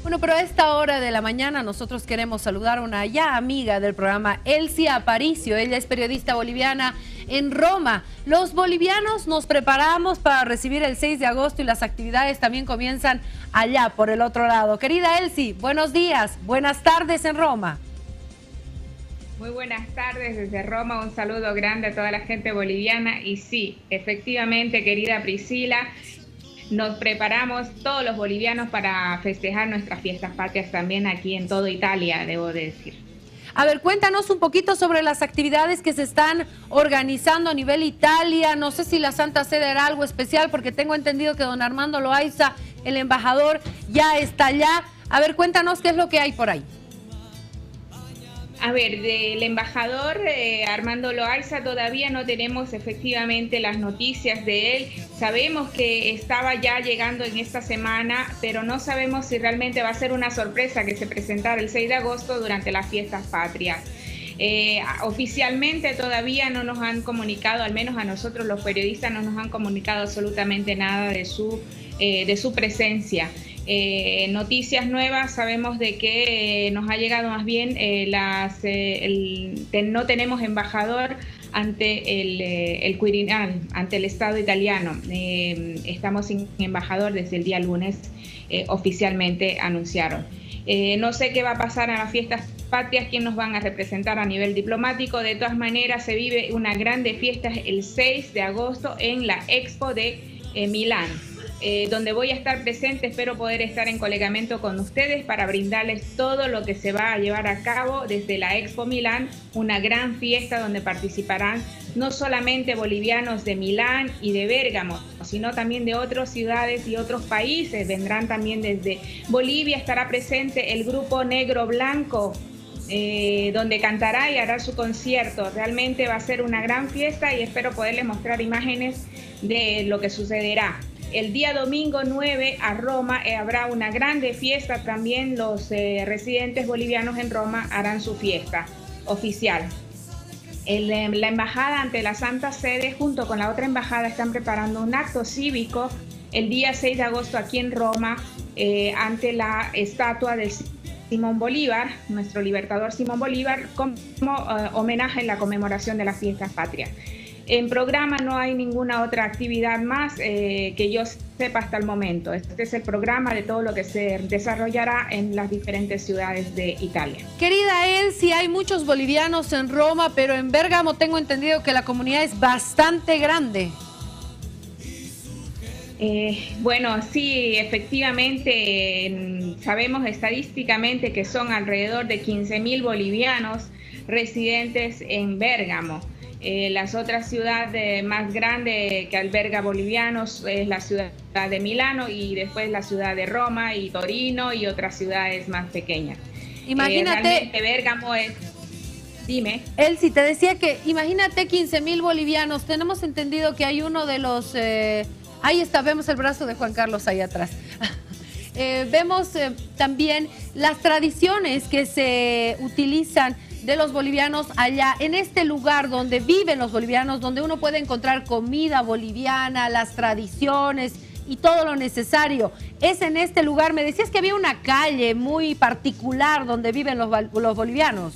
Bueno, pero a esta hora de la mañana nosotros queremos saludar a una ya amiga del programa, Elsie Aparicio. Ella es periodista boliviana en Roma. Los bolivianos nos preparamos para recibir el 6 de agosto y las actividades también comienzan allá, por el otro lado. Querida Elsie, buenos días, buenas tardes en Roma. Muy buenas tardes desde Roma, un saludo grande a toda la gente boliviana. Y sí, efectivamente, querida Priscila, nos preparamos todos los bolivianos para festejar nuestras fiestas patrias también aquí en toda Italia, debo decir. A ver, cuéntanos un poquito sobre las actividades que se están organizando a nivel Italia. No sé si la Santa Sede era algo especial, porque tengo entendido que don Armando Loaiza, el embajador, ya está allá. A ver, cuéntanos qué es lo que hay por ahí. A ver, del embajador Armando Loaiza todavía no tenemos efectivamente las noticias de él. Sabemos que estaba ya llegando en esta semana, pero no sabemos si realmente va a ser una sorpresa que se presentara el 6 de agosto durante las fiestas patrias. Oficialmente todavía no nos han comunicado, al menos a nosotros los periodistas no nos han comunicado absolutamente nada de su presencia. Noticias nuevas, sabemos de que nos ha llegado más bien no tenemos embajador ante el Quirinal, ante el Estado italiano. Estamos sin embajador desde el día lunes, oficialmente anunciaron. No sé qué va a pasar a las fiestas patrias, quién nos van a representar a nivel diplomático. De todas maneras, se vive una grande fiesta el 6 de agosto en la Expo de Milán. Donde voy a estar presente, espero poder estar en colegamiento con ustedes para brindarles todo lo que se va a llevar a cabo desde la Expo Milán, una gran fiesta donde participarán no solamente bolivianos de Milán y de Bérgamo, sino también de otras ciudades y otros países. Vendrán también desde Bolivia, estará presente el grupo Negro Blanco, donde cantará y hará su concierto. Realmente va a ser una gran fiesta y espero poderles mostrar imágenes de lo que sucederá. El día domingo 9 a Roma habrá una grande fiesta, también los residentes bolivianos en Roma harán su fiesta oficial. La embajada ante la Santa Sede junto con la otra embajada están preparando un acto cívico el día 6 de agosto aquí en Roma ante la estatua de Simón Bolívar, nuestro libertador Simón Bolívar, como homenaje en la conmemoración de las fiestas patrias. En programa no hay ninguna otra actividad más que yo sepa hasta el momento. Este es el programa de todo lo que se desarrollará en las diferentes ciudades de Italia. Querida Elsie, hay muchos bolivianos en Roma, pero en Bérgamo tengo entendido que la comunidad es bastante grande. Bueno, sí, efectivamente, sabemos estadísticamente que son alrededor de 15.000 bolivianos residentes en Bérgamo. Las otras ciudades más grandes que alberga bolivianos es la ciudad de Milano y después la ciudad de Roma y Torino y otras ciudades más pequeñas. Imagínate, realmente Bérgamo es... Dime. Elsie, te decía que imagínate 15.000 bolivianos. Tenemos entendido que hay uno de los... ahí está, vemos el brazo de Juan Carlos ahí atrás. Vemos también las tradiciones que se utilizan de los bolivianos allá, en este lugar donde viven los bolivianos, donde uno puede encontrar comida boliviana, las tradiciones y todo lo necesario. Es en este lugar, me decías que había una calle muy particular donde viven los bolivianos.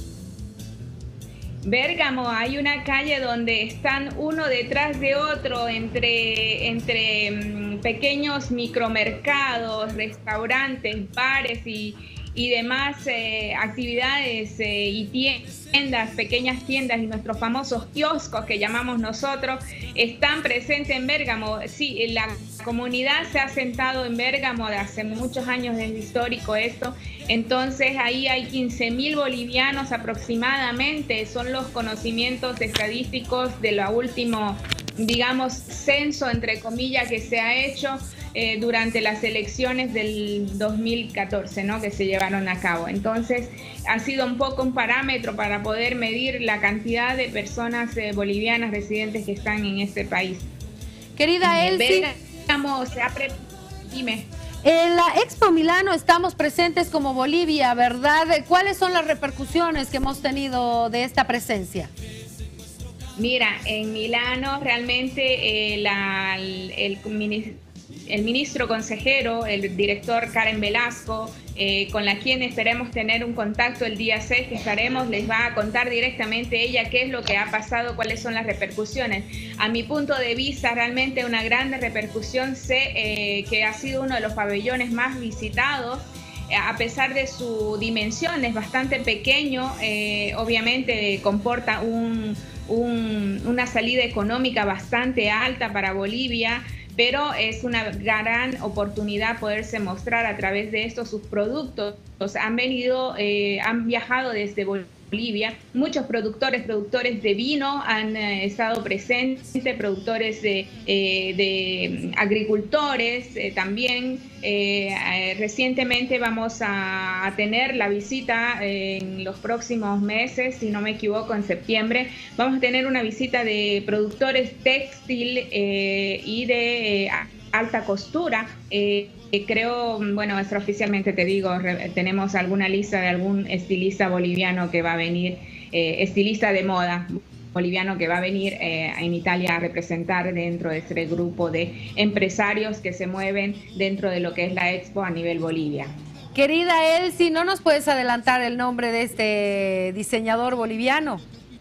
Bérgamo, hay una calle donde están uno detrás de otro entre pequeños micromercados, restaurantes, bares y demás actividades y tiendas, pequeñas tiendas y nuestros famosos kioscos que llamamos nosotros están presentes en Bérgamo. Sí, la comunidad se ha asentado en Bérgamo de hace muchos años, es histórico esto. Entonces ahí hay 15.000 bolivianos aproximadamente, son los conocimientos estadísticos de lo último, digamos, censo entre comillas que se ha hecho durante las elecciones del 2014, ¿no?, que se llevaron a cabo. Entonces ha sido un poco un parámetro para poder medir la cantidad de personas bolivianas residentes que están en este país. Querida Elsie, dime. En la Expo Milano estamos presentes como Bolivia, ¿verdad? ¿Cuáles son las repercusiones que hemos tenido de esta presencia? Mira, en Milano realmente el el ministro consejero, el director Karen Velasco, con la quien esperemos tener un contacto el día 6 que estaremos, les va a contar directamente ella qué es lo que ha pasado, cuáles son las repercusiones. A mi punto de vista, realmente una gran repercusión. Sé que ha sido uno de los pabellones más visitados, a pesar de su dimensión, es bastante pequeño, obviamente comporta una salida económica bastante alta para Bolivia, pero es una gran oportunidad poderse mostrar a través de estos sus productos. Han viajado desde Bolivia, muchos productores de vino han estado presentes, productores de agricultores también. Recientemente vamos a tener la visita en los próximos meses, si no me equivoco, en septiembre, vamos a tener una visita de productores textil y de alta costura. Creo, bueno, extraoficialmente te digo, tenemos alguna lista de algún estilista boliviano que va a venir, estilista de moda boliviano que va a venir en Italia a representar dentro de este grupo de empresarios que se mueven dentro de lo que es la Expo a nivel Bolivia. Querida Elsie, ¿no nos puedes adelantar el nombre de este diseñador boliviano?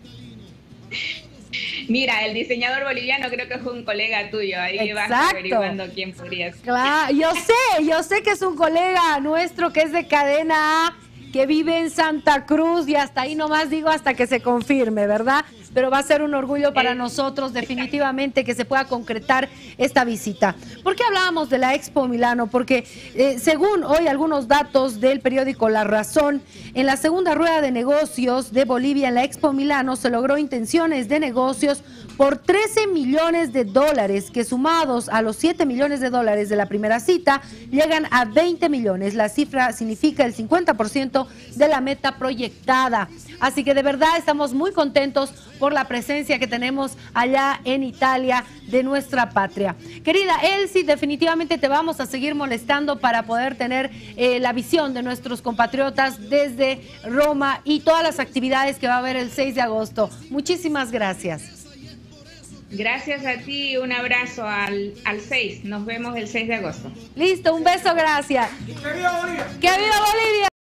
Mira, el diseñador boliviano creo que es un colega tuyo, ahí Exacto. vas averiguando quién podría ser. Claro, yo sé que es un colega nuestro que es de Cadena A, que vive en Santa Cruz, y hasta ahí nomás digo hasta que se confirme, ¿verdad? Pero va a ser un orgullo para nosotros definitivamente que se pueda concretar esta visita. ¿Por qué hablábamos de la Expo Milano? Porque según hoy algunos datos del periódico La Razón, en la segunda rueda de negocios de Bolivia en la Expo Milano se logró intenciones de negocios por 13 millones de dólares, que sumados a los 7 millones de dólares de la primera cita, llegan a 20 millones. La cifra significa el 50% de la meta proyectada. Así que de verdad estamos muy contentos por la presencia que tenemos allá en Italia de nuestra patria. Querida Elsie, definitivamente te vamos a seguir molestando para poder tener la visión de nuestros compatriotas desde Roma y todas las actividades que va a haber el 6 de agosto. Muchísimas gracias. Gracias a ti, un abrazo al 6. Nos vemos el 6 de agosto. Listo, un beso, gracias. ¡Que viva Bolivia! ¡Que viva Bolivia!